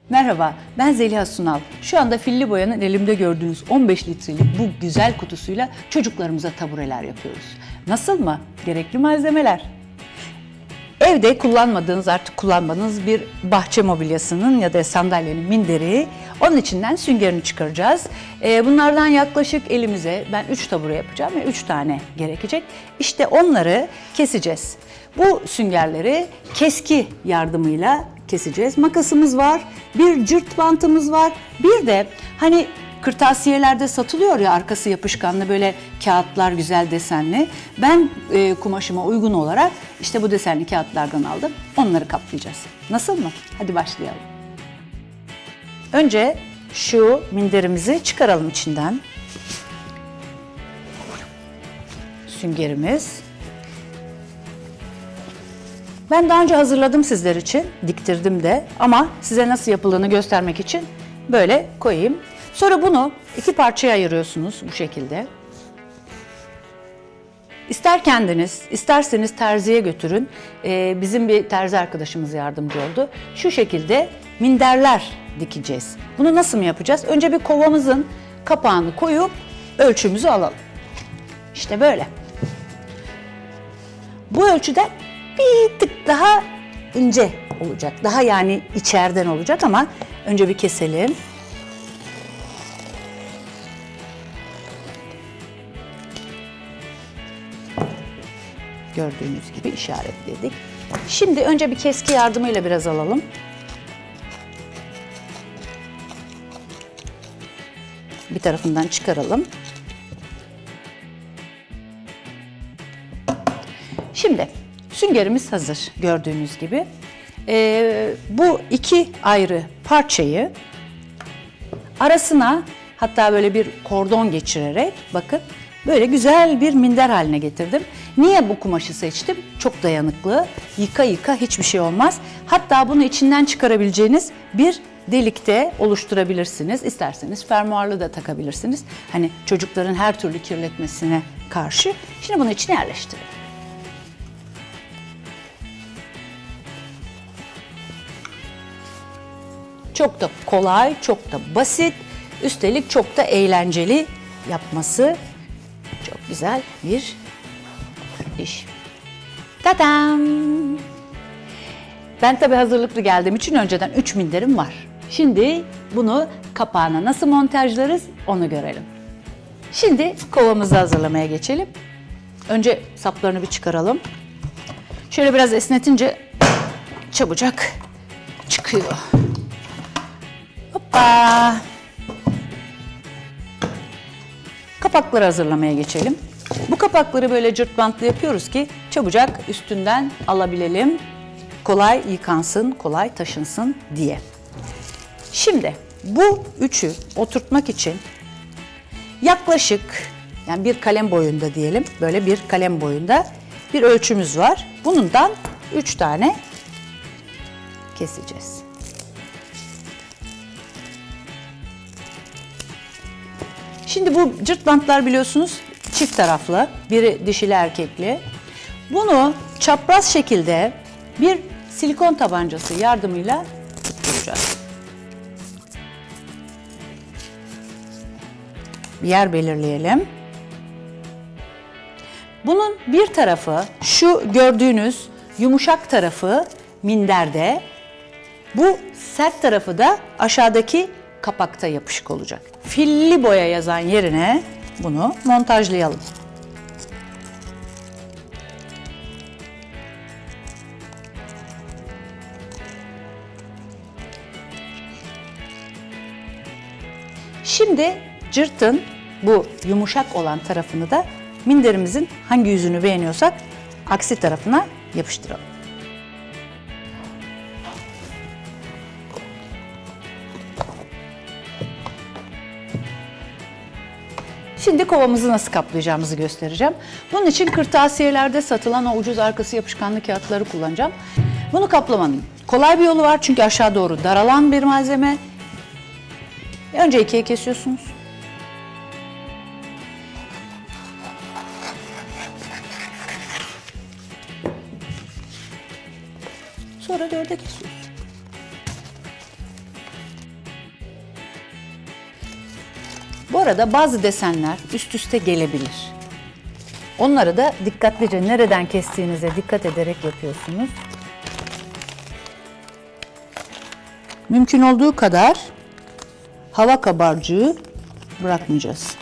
Merhaba, ben Zeliha Sunal. Şu anda Filli Boya'nın elimde gördüğünüz 15 litrelik bu güzel kutusuyla çocuklarımıza tabureler yapıyoruz. Nasıl mı? Gerekli malzemeler. Evde kullanmadığınız, artık kullanmadığınız bir bahçe mobilyasının ya da sandalyenin minderi, onun içinden süngerini çıkaracağız. Bunlardan yaklaşık elimize, ben 3 tabure yapacağım ve 3 tane gerekecek. İşte onları keseceğiz. Bu süngerleri keski yardımıyla keseceğiz. Makasımız var, bir cırt bantımız var, bir de hani kırtasiyelerde satılıyor ya, arkası yapışkanlı böyle kağıtlar, güzel desenli. Ben kumaşıma uygun olarak işte bu desenli kağıtlardan aldım. Onları kaplayacağız. Nasıl mı? Hadi başlayalım. Önce şu minderimizi çıkaralım içinden. Süngerimiz. Ben daha önce hazırladım sizler için, diktirdim de, ama size nasıl yapıldığını göstermek için böyle koyayım. Sonra bunu 2 parçaya ayırıyorsunuz bu şekilde. İster kendiniz, isterseniz terziye götürün. Bizim bir terzi arkadaşımız yardımcı oldu. Şu şekilde minderler dikeceğiz. Bunu nasıl mı yapacağız? Önce bir kovamızın kapağını koyup ölçümüzü alalım. İşte böyle. Bu ölçüden bir tık daha ince olacak. Daha yani içeriden olacak ama önce bir keselim. Gördüğünüz gibi işaretledik. Şimdi önce bir keski yardımıyla biraz alalım. Bir tarafından çıkaralım. Şimdi süngerimiz hazır gördüğünüz gibi. Bu 2 ayrı parçayı arasına hatta böyle bir kordon geçirerek bakın böyle güzel bir minder haline getirdim. Niye bu kumaşı seçtim? Çok dayanıklı, yıka yıka hiçbir şey olmaz. Hatta bunu içinden çıkarabileceğiniz bir delikte oluşturabilirsiniz. İsterseniz fermuarlı da takabilirsiniz. Hani çocukların her türlü kirletmesine karşı. Şimdi bunu içine yerleştirelim. Çok da kolay, çok da basit, üstelik çok da eğlenceli yapması. Çok güzel bir iş. Tadam! Ben tabii hazırlıklı geldiğim için önceden 3 minderim var. Şimdi bunu kapağına nasıl montajlarız onu görelim. Şimdi kovamızı hazırlamaya geçelim. Önce saplarını bir çıkaralım. Şöyle biraz esnetince çabucak çıkıyor. Hoppa! Kapakları hazırlamaya geçelim. Bu kapakları böyle cırt bantlı yapıyoruz ki çabucak üstünden alabilelim. Kolay yıkansın, kolay taşınsın diye. Şimdi bu üçü oturtmak için yaklaşık, yani bir kalem boyunda diyelim, böyle bir kalem boyunda bir ölçümüz var. Bundan 3 tane keseceğiz. Şimdi bu cırt bantlar biliyorsunuz çift taraflı, biri dişili erkekli. Bunu çapraz şekilde bir silikon tabancası yardımıyla tutturacağız. Bir yer belirleyelim. Bunun bir tarafı, şu gördüğünüz yumuşak tarafı minderde, bu sert tarafı da aşağıdaki kapakta yapışık olacak. Filli boya yazan yerine bunu montajlayalım. Şimdi cırtın bu yumuşak olan tarafını da minderimizin hangi yüzünü beğeniyorsak aksi tarafına yapıştıralım. Şimdi kovamızı nasıl kaplayacağımızı göstereceğim. Bunun için kırtasiyelerde satılan o ucuz arkası yapışkanlı kağıtları kullanacağım. Bunu kaplamanın kolay bir yolu var çünkü aşağı doğru daralan bir malzeme. Önce 2'ye kesiyorsunuz. Sonra 4'e kesiyoruz. arada bazı desenler üst üste gelebilir. Onları da dikkatlice nereden kestiğinize dikkat ederek yapıyorsunuz. Mümkün olduğu kadar hava kabarcığı bırakmayacağız.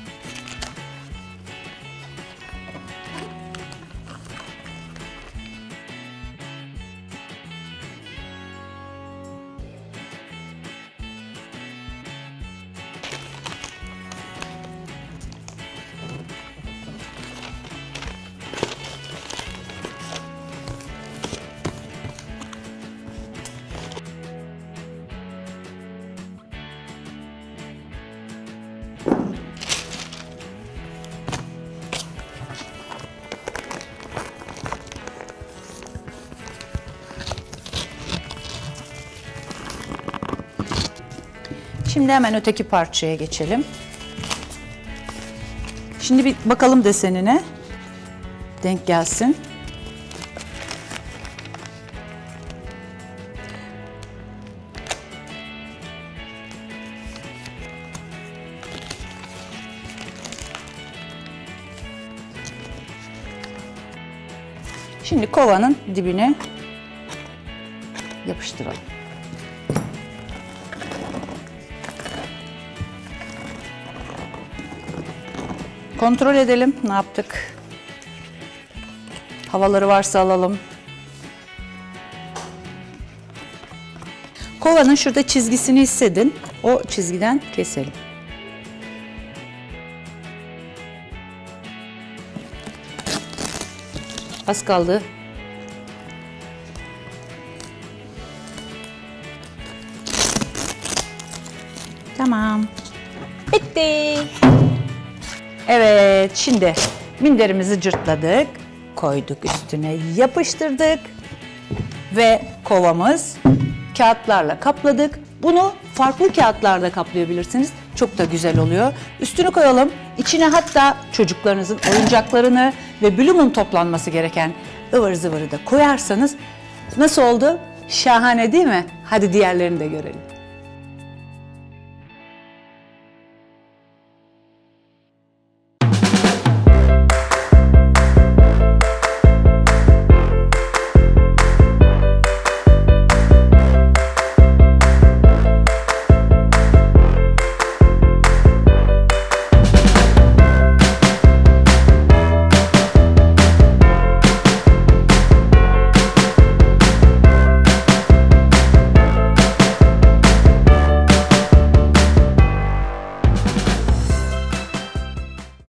Şimdi hemen öteki parçaya geçelim. Şimdi bir bakalım desenine. Denk gelsin. Şimdi kovanın dibine yapıştıralım. Kontrol edelim ne yaptık. Havaları varsa alalım. Kovanın şurada çizgisini hissedin. O çizgiden keselim. Az kaldı. Tamam. Bitti. Evet, şimdi minderimizi cırtladık, koyduk üstüne, yapıştırdık ve kovamız kağıtlarla kapladık. Bunu farklı kağıtlarda kaplayabilirsiniz. Çok da güzel oluyor. Üstünü koyalım. İçine hatta çocuklarınızın oyuncaklarını ve Bloom'un toplanması gereken ıvır zıvırı da koyarsanız nasıl oldu? Şahane değil mi? Hadi diğerlerini de görelim.